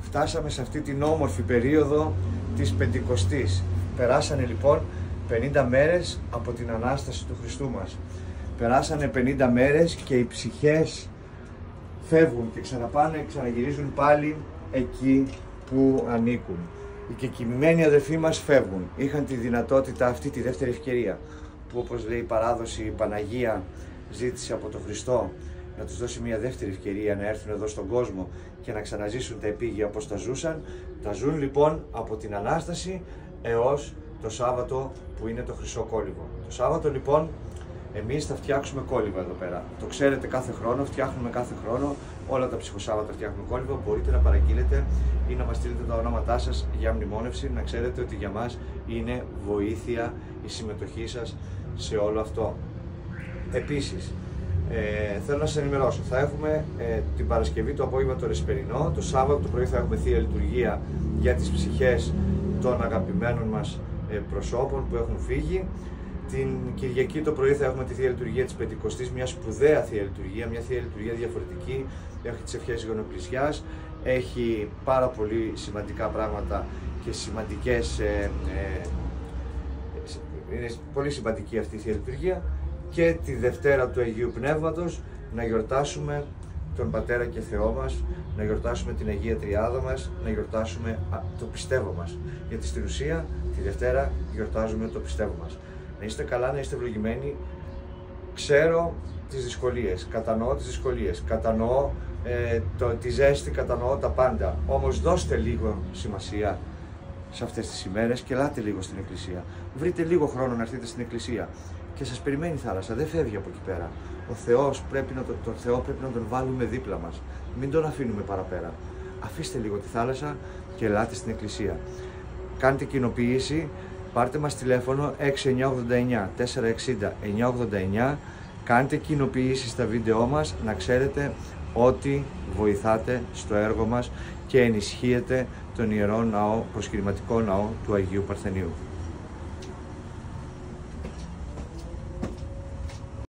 φτάσαμε σε αυτή την όμορφη περίοδο της Πεντηκοστής. Περάσανε λοιπόν 50 μέρες από την Ανάσταση του Χριστού μας. Περάσανε 50 μέρες και οι ψυχές φεύγουν και ξαναγυρίζουν πάλι εκεί που ανήκουν. Οι κεκοιμημένοι αδερφοί μας φεύγουν. Είχαν τη δυνατότητα αυτή, τη δεύτερη ευκαιρία, που όπως λέει η παράδοση, η Παναγία ζήτησε από τον Χριστό να τους δώσει μια δεύτερη ευκαιρία να έρθουν εδώ στον κόσμο και να ξαναζήσουν τα επίγεια όπως τα ζούσαν. Τα ζουν λοιπόν από την Ανάσταση έως το Σάββατο που είναι το Χρυσό Κόλυβο. Το Σάββατο λοιπόν εμείς θα φτιάξουμε κόλυβα εδώ πέρα. Το ξέρετε, κάθε χρόνο, φτιάχνουμε κάθε χρόνο. Όλα τα ψυχοσάββατα φτιάχνουμε κόλυβα. Μπορείτε να παραγγείλετε ή να μας στείλετε τα ονόματά σας για μνημόνευση. Να ξέρετε ότι για μας είναι βοήθεια η συμμετοχή σας σε όλο αυτό. Επίσης, θέλω να σας ενημερώσω. Θα έχουμε την Παρασκευή το απόγευμα το Ρεσπερινό. Το Σάββατο το πρωί θα έχουμε Θεία Λειτουργία για τις ψυχές των αγαπημένων μας προσώπων που έχουν φύγει. Την Κυριακή το πρωί θα έχουμε τη Θεία Λειτουργία της Πεντηκοστής, μια σπουδαία Θεία Λειτουργία, μια Θεία Λειτουργία διαφορετική. Έχει τις ευχές Γονοπλησιάς, έχει πάρα πολύ σημαντικά πράγματα και σημαντικές, είναι πολύ σημαντική αυτή η Θεία Λειτουργία. Και τη Δευτέρα του Αγίου Πνεύματος να γιορτάσουμε τον Πατέρα και Θεό μας, να γιορτάσουμε την Αγία Τριάδα μας, να γιορτάσουμε το πιστεύω μας. Γιατί στην ουσία τη Δευτέρα γιορτάζουμε το πιστεύω μας. Να είστε καλά, να είστε ευλογημένοι. Ξέρω τις δυσκολίες, κατανοώ τις δυσκολίες, κατανοώ τη ζέστη, κατανοώ τα πάντα. Όμως δώστε λίγο σημασία σε αυτές τις ημέρες και ελάτε λίγο στην Εκκλησία. Βρείτε λίγο χρόνο να έρθετε στην Εκκλησία και σας περιμένει η θάλασσα, δεν φεύγει από εκεί πέρα. Ο Θεός τον Θεό πρέπει να τον βάλουμε δίπλα μας, μην τον αφήνουμε παραπέρα. Αφήστε λίγο τη θάλασσα και ελάτε στην Εκκλησία. Κάντε κοινοποίηση. Πάρτε μας τηλέφωνο 6989 460 989, κάντε κοινοποίηση στα βίντεό μας, να ξέρετε ότι βοηθάτε στο έργο μας και ενισχύετε τον Ιερό Ναό, προσκυνηματικό ναό του Αγίου Παρθενίου.